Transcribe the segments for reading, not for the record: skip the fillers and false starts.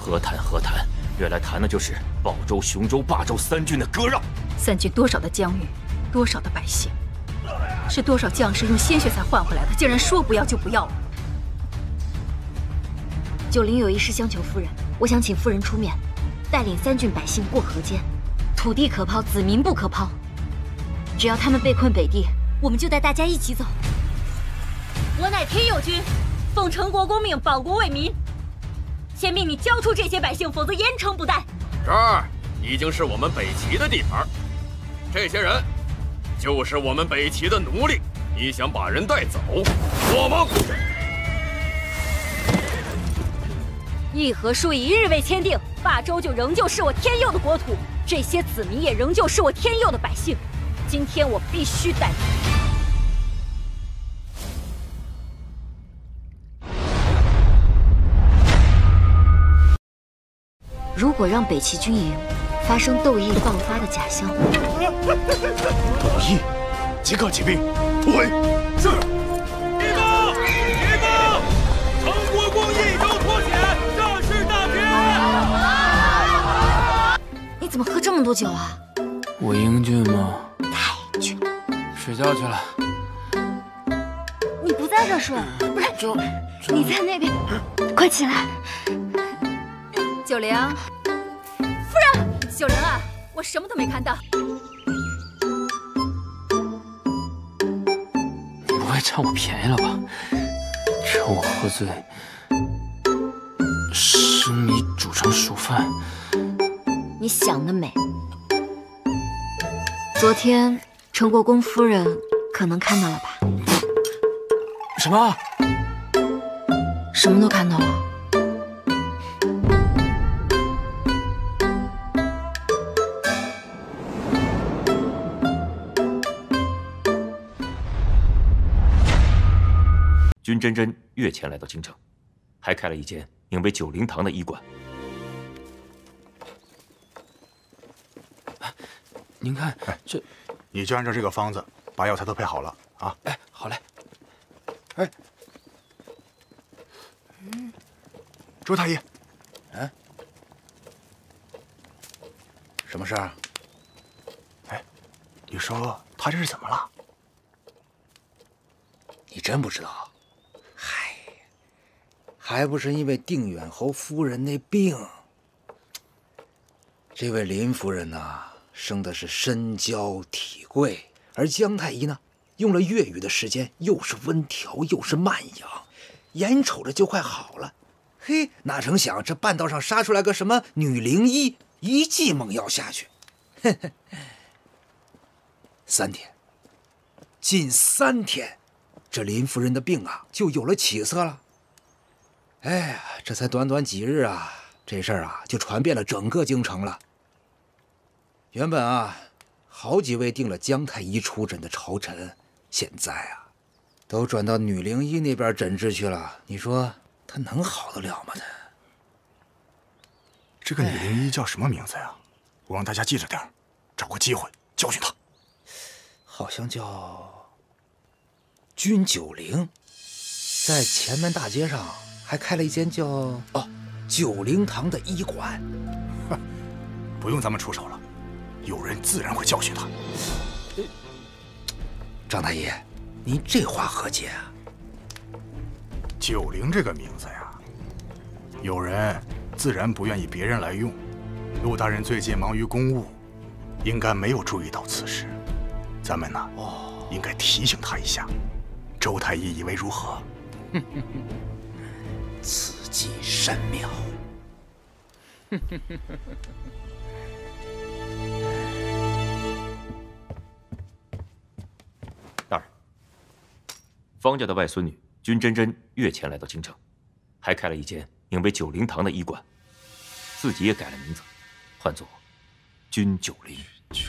何谈，原来谈的就是保州、雄州、霸州3郡的割让。 3郡多少的疆域，多少的百姓，是多少将士用鲜血才换回来的，竟然说不要就不要了。 九灵有一事相求夫人，我想请夫人出面，带领3郡百姓过河间。土地可抛，子民不可抛。只要他们被困北地，我们就带大家一起走。 我乃天佑君，奉成国公命，保国为民。先命你交出这些百姓，否则严惩不贷。 这儿已经是我们北齐的地盘，这些人就是我们北齐的奴隶。你想把人带走，做梦！ 议和数以日未签订，霸州就仍旧是我天佑的国土，这些子民也仍旧是我天佑的百姓。今天我必须带走。 如果让北齐军营发生窦翼爆发的假象， 窦翼，即刻起兵，突围。是。 禀报，禀报，成国公益州脱险，战事大捷。 你怎么喝这么多酒啊？ 我英俊吗？ 太俊。 睡觉去了。 你不在这睡，不是？你在那边，快起来。 九灵，夫人，九灵啊，我什么都没看到。 你不会占我便宜了吧？趁我喝醉，生米煮成熟饭。 你想得美。昨天成国公夫人可能看到了吧？ 什么？ 什么都看到了。 君真真月前来到京城，还开了一间名为九灵堂的医馆。 您看，这， 你就按照这个方子把药材都配好了啊！ 哎，好嘞。 哎，周太医， 嗯，什么事儿？ 哎，你说他这是怎么了？ 你真不知道？嗨，还不是因为定远侯夫人那病。这位林夫人呐，生的是身娇体贵，而姜太医呢，用了月余的时间，又是温调又是慢养，眼瞅着就快好了。嘿，哪成想这半道上杀出来个什么女灵医，一剂猛药下去，3天，仅3天，这林夫人的病啊就有了起色了。哎呀，这才短短几日啊，这事儿啊就传遍了整个京城了。原本啊，好几位定了姜太医出诊的朝臣，现在啊，都转到女灵医那边诊治去了。你说他能好得了吗？他这个女灵医叫什么名字呀？我让大家记着点，找个机会教训他。 好像叫君九灵，在前门大街上还开了一间叫九灵堂的医馆。 不用咱们出手了，有人自然会教训他。 张太医，您这话何解啊？ 九灵这个名字呀，有人自然不愿意别人来用。陆大人最近忙于公务，应该没有注意到此事。咱们呢，应该提醒他一下。周太医以为如何？ 此计甚妙。 大人，方家的外孙女君真真月前来到京城，还开了一间名为九灵堂的医馆，自己也改了名字，唤作君九灵。 君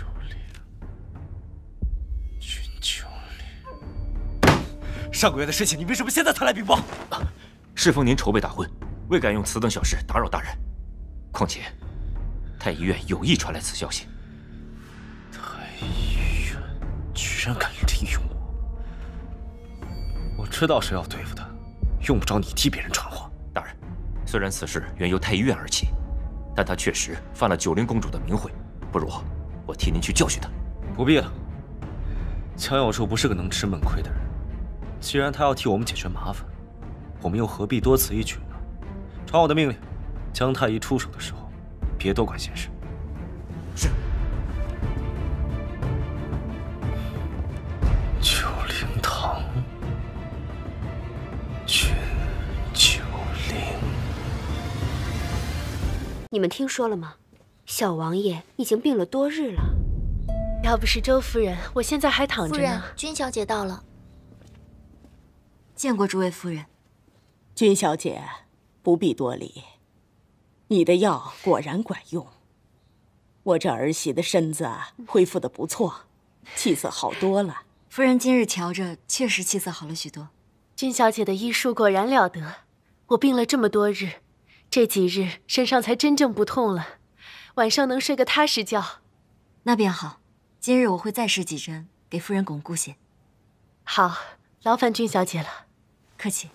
九灵。 上个月的事情，你为什么现在才来禀报？ 适逢您筹备大婚，未敢用此等小事打扰大人。况且，太医院有意传来此消息。 太医院居然敢利用我！我知道谁要对付他，用不着你替别人传话。 大人， 虽然此事原由太医院而起，但他确实犯了九灵公主的名讳，不如我替您去教训他。 不必了，江有树不是个能吃闷亏的人。既然他要替我们解决麻烦，我们又何必多此一举呢？传我的命令，江太医出手的时候，别多管闲事。 是。 九灵堂，君九灵。 你们听说了吗？小王爷已经病了多日了。 要不是周夫人，我现在还躺着呢。 夫人，君小姐到了。见过诸位夫人。 君小姐，不必多礼。你的药果然管用，我这儿媳的身子恢复得不错，气色好多了。 夫人今日瞧着确实气色好了许多。 君小姐的医术果然了得。我病了这么多日，这几日身上才真正不痛了，晚上能睡个踏实觉。 那便好，今日我会再施几针，给夫人巩固些。 好，劳烦君小姐了。 客气。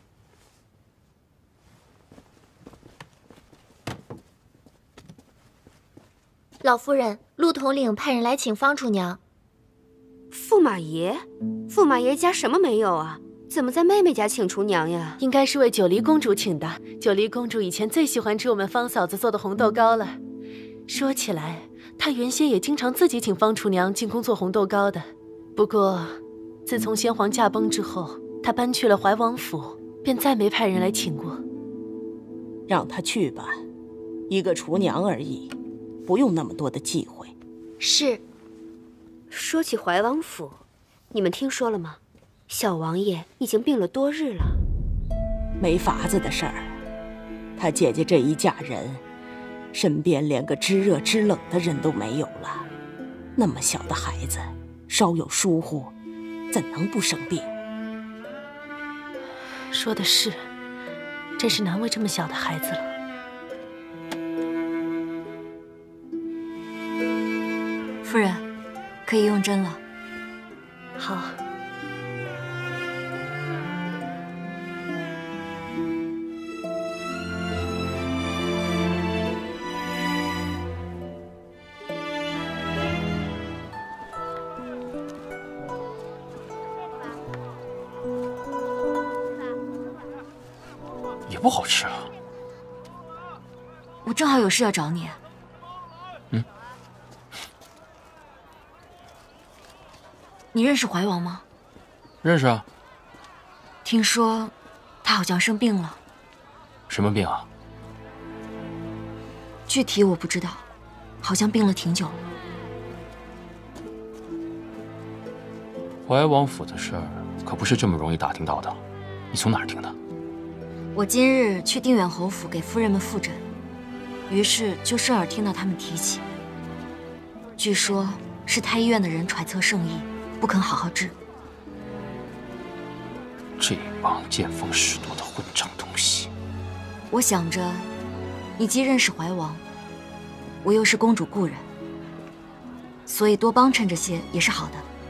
老夫人，陆统领派人来请方厨娘。 驸马爷？驸马爷家什么没有啊？怎么在妹妹家请厨娘呀？ 应该是为九黎公主请的。九黎公主以前最喜欢吃我们方嫂子做的红豆糕了。说起来，她原先也经常自己请方厨娘进宫做红豆糕的。不过，自从先皇驾崩之后，她搬去了怀王府，便再没派人来请过。 让她去吧，一个厨娘而已，不用那么多的忌讳。 是。 说起怀王府，你们听说了吗？小王爷已经病了多日了。 没法子的事儿，他姐姐这一嫁人，身边连个知热知冷的人都没有了。那么小的孩子，稍有疏忽，怎能不生病？ 说的是，真是难为这么小的孩子了。 夫人，可以用针了。 好。 也不好吃啊。 我正好有事要找你。你认识怀王吗？ 认识啊。 听说他好像生病了。 什么病啊？ 具体我不知道，好像病了挺久了。 怀王府的事儿可不是这么容易打听到的，你从哪儿听的？ 我今日去定远侯府给夫人们复诊，于是就顺耳听到他们提起。据说是太医院的人揣测圣意，不肯好好治。 这帮见风使舵的混账东西！ 我想着，你既认识怀王，我又是公主故人，所以多帮衬这些也是好的。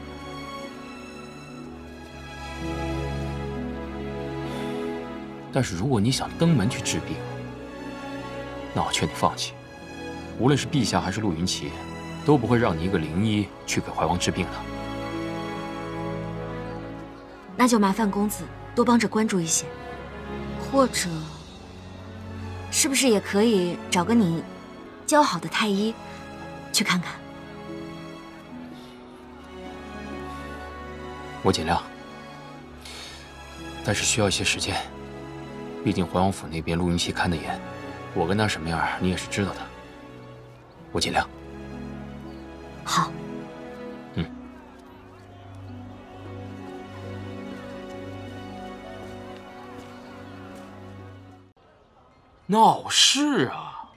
但是如果你想登门去治病，那我劝你放弃。无论是陛下还是陆云奇，都不会让你一个灵医去给怀王治病的。 那就麻烦公子多帮着关注一些，或者，是不是也可以找个你交好的太医去看看？ 我尽量，但是需要一些时间。毕竟怀王府那边陆云奇看得严，我跟他什么样你也是知道的。我尽量。 好。 闹事啊！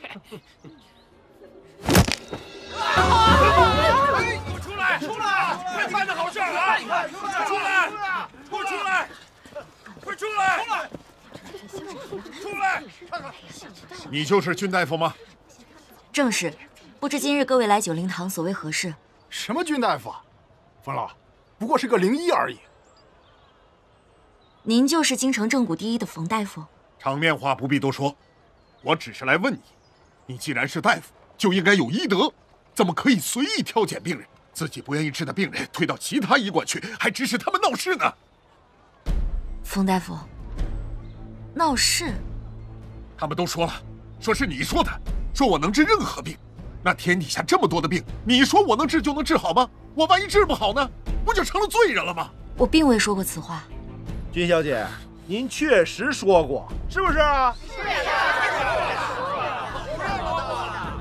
不出来！出来！快办的好事啊！出来！给我出来！快出来！出来！ 你就是君大夫吗？ 正是。不知今日各位来九灵堂所为何事？ 什么君大夫啊？冯老，不过是个灵医而已。 您就是京城正骨第一的冯大夫？ 场面话不必多说，我只是来问你，你既然是大夫，就应该有医德，怎么可以随意挑拣病人？自己不愿意治的病人推到其他医馆去，还指使他们闹事呢？ 冯大夫，闹事？ 他们都说了，说是你说的，说我能治任何病。那天底下这么多的病，你说我能治就能治好吗？我万一治不好呢，不就成了罪人了吗？ 我并未说过此话。 君小姐，您确实说过，是不是啊？是呀。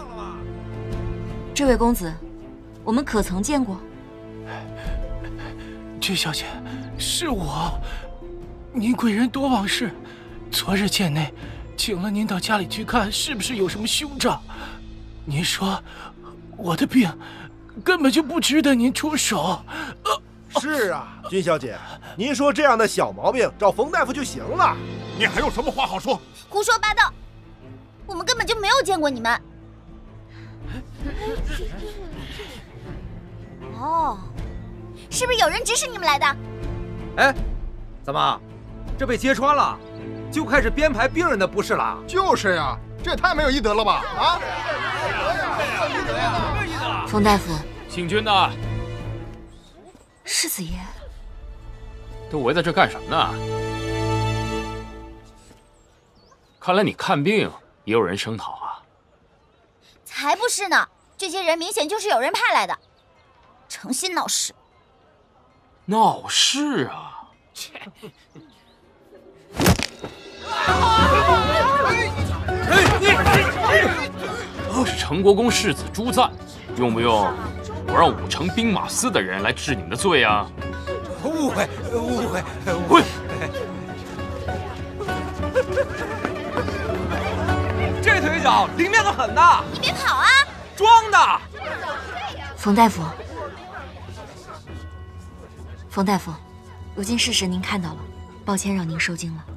这位公子，我们可曾见过？ 君小姐，是我。您贵人多忘事，昨日见内，请了您到家里去看，是不是有什么凶兆？您说我的病根本就不值得您出手。 是啊，君小姐，您说这样的小毛病找冯大夫就行了。 你还有什么话好说？ 胡说八道！我们根本就没有见过你们。哦，是不是有人指使你们来的？ 哎，怎么，这被揭穿了，就开始编排病人的不是了？ 就是呀，这也太没有医德了吧！啊！ 冯大夫， 请君呐。 世子爷， 都围在这干什么呢？看来你看病也有人声讨啊？ 才不是呢！这些人明显就是有人派来的，诚心闹事。 闹事啊！切！是成国公世子朱赞，用不用我让5城兵马司的人来治你们的罪啊？ 误会，误会， 滚！ 这腿脚灵便的很呐！ 你别跑啊！ 装的。 冯大夫，冯大夫，如今事实您看到了，抱歉让您受惊了。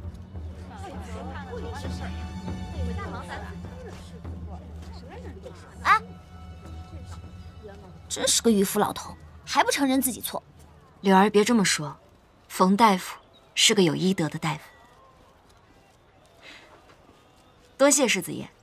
真是个迂腐老头，还不承认自己错。 柳儿别这么说，冯大夫是个有医德的大夫。多谢世子爷。